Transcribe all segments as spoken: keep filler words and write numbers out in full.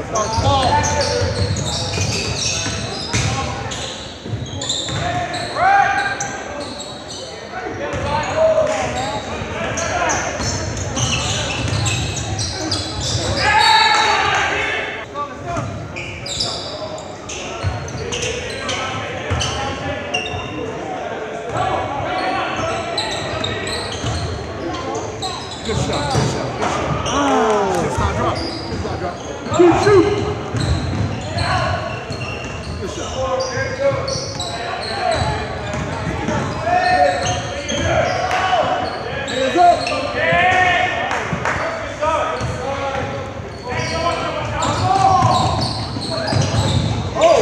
Good shot, good shot, good shot. Oh. Just not drop. Just not drop. Keep shooting. Good shot. Hands up. Oh.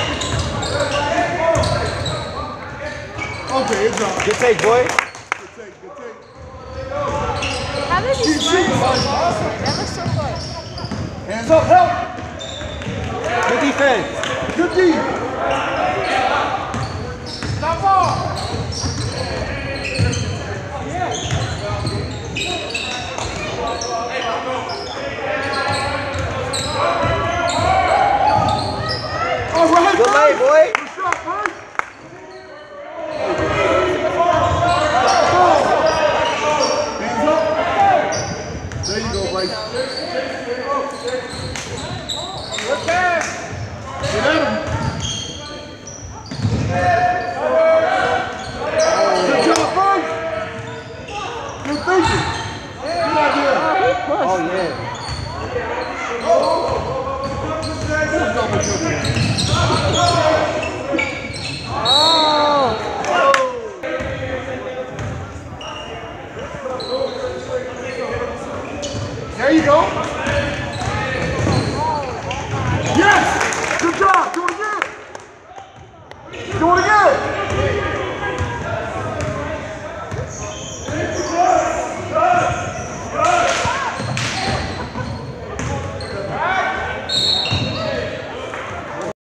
Okay, it's up. Good take, boy. How did he smash so far? That looks so far. Hands up, help! Good defense. Good D. Stop ball! All right, good lay, boy. Good shot, man. There you go, Bryce. Look back. Get at him. Good job, Bryce. Good thinking. Good idea. Oh, yeah. There you go.